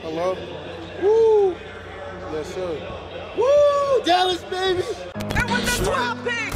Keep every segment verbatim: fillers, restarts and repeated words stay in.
Hello? Woo! Yes, sir. Woo! Dallas, baby! And with the twelve pick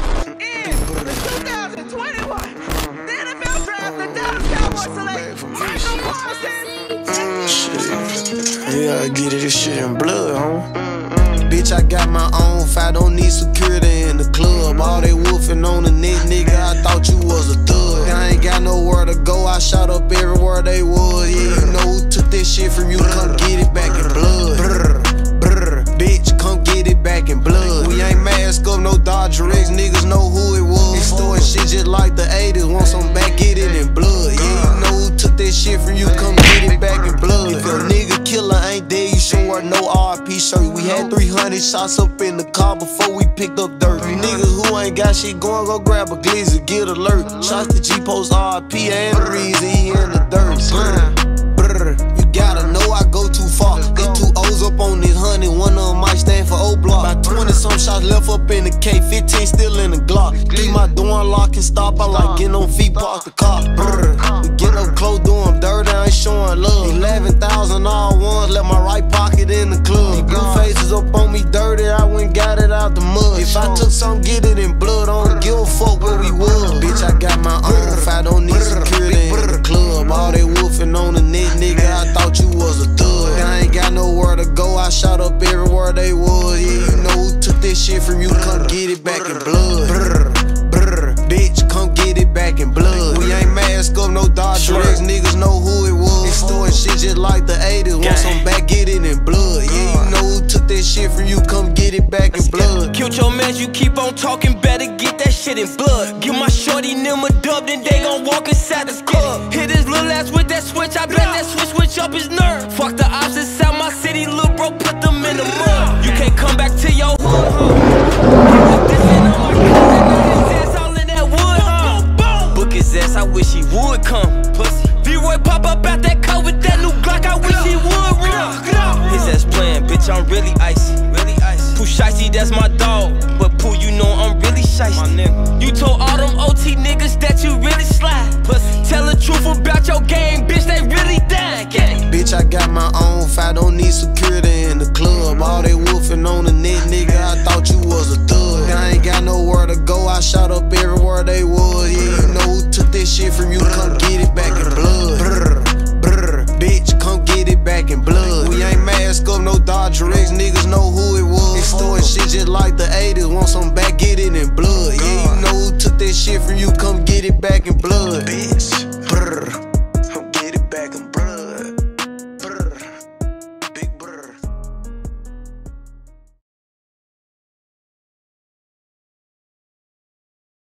in the two thousand twenty-one the N F L Draft, the Dallas Cowboys select Micah Parsons. Shit. You gotta get it, this shit in blood, huh? Bitch, I got my own fight, don't need security in the club. All they wolfing on the net, nigga, I thought you was a thug. I ain't got nowhere to go, I shot up everywhere they was. Yeah, you know who took this shit from you, come get it back in blood. Brr, brr, bitch, come get it back in blood. We ain't mask up, no Dodger X, niggas know who it was. Extorting shit just like the eighties, want some back, get it in blood. Yeah, you know who took this shit from you, come get it back in blood. If a nigga killer ain't dead, you should wear no R I P shirt. We had three hundred shots up in the car before we picked up dirt. You niggas who ain't got shit going, go grab a glizzy, get alert. Shots to G-Post R I P and the reason he in the dirt. Brr, brr, you gotta know I go too far. Get two O's up on this honey, one of them might stand for O-Block. About twenty some shots left up in the K, fifteen still in the Glock. Leave my door unlock and stop, I like getting on feet, park the car. Brr, we get up close, do them dirty, I ain't showing love. eleven thousand all ones, left my right pocket in the club. These blue faces up on me dirty, I went got it out the mud. If I took some, get it in blood, I don't give a fuck where we was. Bitch, I got my own fight, don't need security in the club. All they wolfing on the net, nigga, I thought you was a thug. I ain't got nowhere to go, I shot up everywhere they was. Yeah, you know who took this shit from you, come get it back in blood. Brr, brr, bitch, come get it back in blood. We ain't mask up, no Dodger X, niggas know who it was. Extorting shit just like the eighties, want some back, get it in blood. Yeah, you know who took that shit from you, come get it back in blood. Killed your mans, you keep on talking, better get that shit in blood. Give my shorty them a dub, then they gon' walk inside the club. Hit his little ass with that switch, I bet that switch switch up his nerve. Fuck the ops inside my city, little bro, put them in the mud. You can't come back to your hood, huh? This ain't on my car, his ass all in that wood, huh? Book his ass, I wish he would come. Pussy. V-Roy pop up out that car with that new Glock, I wish he would run. His ass playing, bitch, I'm really icy. Really icy. Pooh Shicey, that's my dog. But Pooh, you know I'm really shicey. You told all them O T niggas that you really slide. Pussy. Tell the truth about your game, bitch, they really dying. Bitch, I got my own fight, don't need security in the club. All they wolfing on the net, nigga, I thought you was a thug. I ain't got nowhere to go, I shot up everywhere they was. Yeah, you know who took this shit from you, come get it back in blood. Brr, brr, bitch, come get it back in blood. We ain't mask up, no Dodger X, niggas know who it was. Extorting shit just like the eighties, want some back, get it in blood. Yeah, you know who took this shit from you, come get it back in blood.